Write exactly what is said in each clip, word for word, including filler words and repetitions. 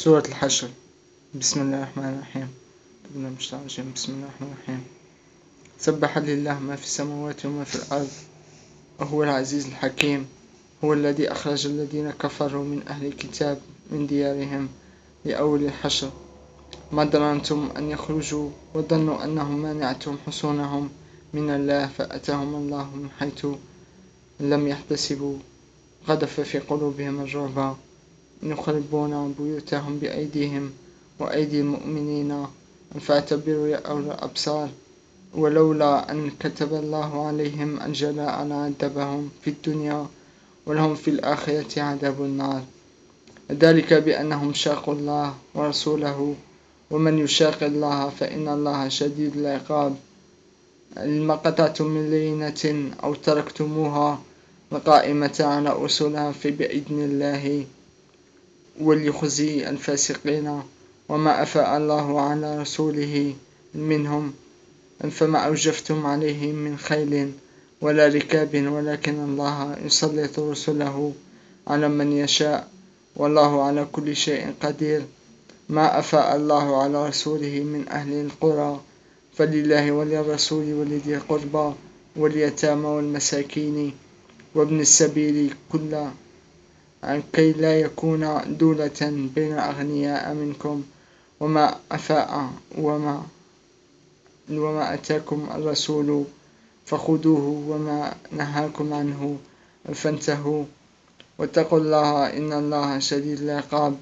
سورة الحشر. بسم الله الرحمن الرحيم. بسم الله الرحمن الرحيم. سبح لله ما في السماوات وما في الأرض وهو العزيز الحكيم. هو الذي أخرج الذين كفروا من أهل الكتاب من ديارهم لأول الحشر ما ظننتم أن يخرجوا وظنوا أنهم مانعتهم حصونهم من الله فأتاهم الله من حيث لم يحتسبوا قذف في قلوبهم الرعب يخربون بيوتهم بأيديهم وأيدي المؤمنين فاعتبروا يا أولي الأبصار ولولا أن كتب الله عليهم الجلاء لعذبهم في الدنيا ولهم في الآخرة عذاب النار ذلك بأنهم شاقوا الله ورسوله ومن يشاق الله فإن الله شديد العقاب لما قطعتم من لينة أو تركتموها قائمة على أصولها فبإذن الله وليخزي الفاسقين وما أفاء الله على رسوله منهم فما أوجفتم عليه من خيل ولا ركاب ولكن الله يسلط رسله على من يشاء والله على كل شيء قدير. ما أفاء الله على رسوله من أهل القرى فلله وللرسول ولذي القربى واليتامى والمساكين وابن السبيل كل كي لا يكون دولة بين الأغنياء منكم وما أفاء وما وما أتاكم الرسول فخذوه وما نهاكم عنه فانتهوا واتقوا الله إن الله شديد العقاب.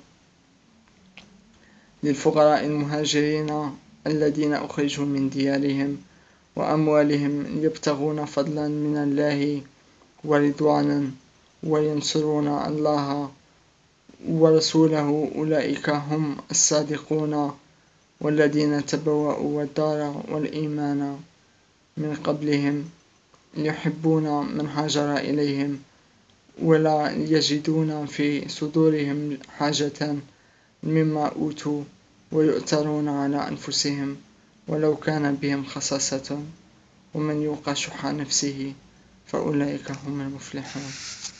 للفقراء المهاجرين الذين أخرجوا من ديارهم وأموالهم يبتغون فضلا من الله ورضوانا وينصرون الله ورسوله أولئك هم الصادقون والذين تبوأوا الدار والإيمان من قبلهم يحبون من هاجر إليهم ولا يجدون في صدورهم حاجة مما أوتوا ويؤثرون على أنفسهم ولو كان بهم خصاصة ومن يوق شح نفسه فأولئك هم المفلحون.